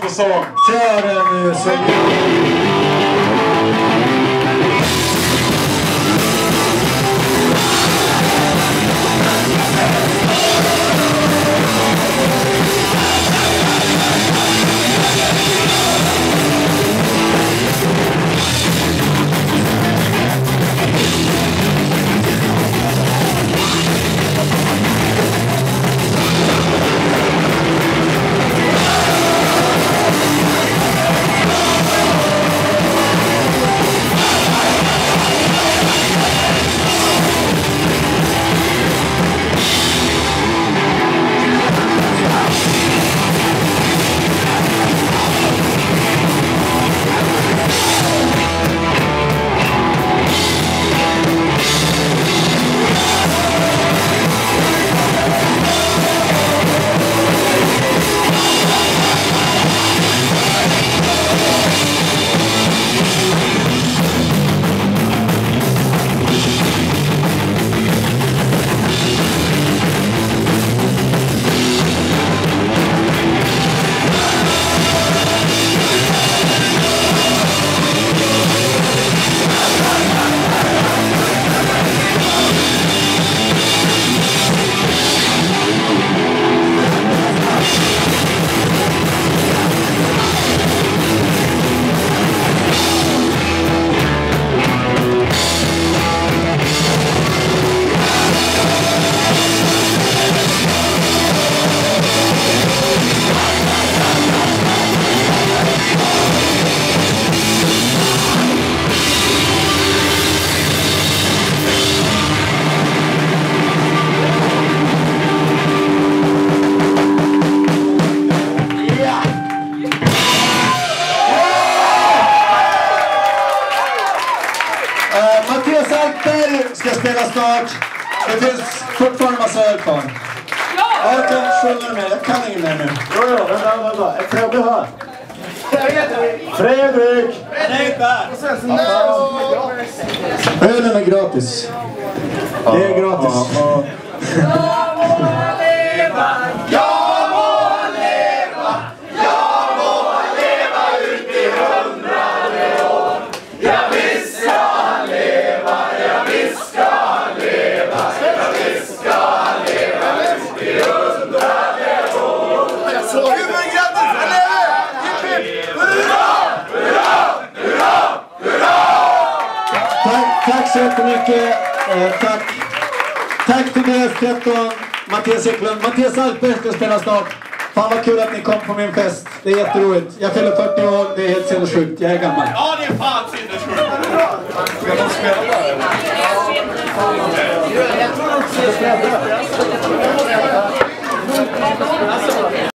säsong. Ta den nu så. Mattias Alper ska spela snart. Det finns fortfarande massa öl kvar. Ja! Jag kan sjunga med. Jag kan ingen mer nu. Jo, vänta. Är Fredrik här? Fredrik! Ölen är gratis. Det är gratis. Tack så jättemycket. Tack till DS13, Mattias Eklund. Mattias Alper ska spela snart. Fan vad kul att ni kom på min fest. Det är jätteroligt. Jag fyller 40 år. Det är helt sinnessjukt. Jag är gammal. Ja, det är fan sinnessjukt. Ska de spela där?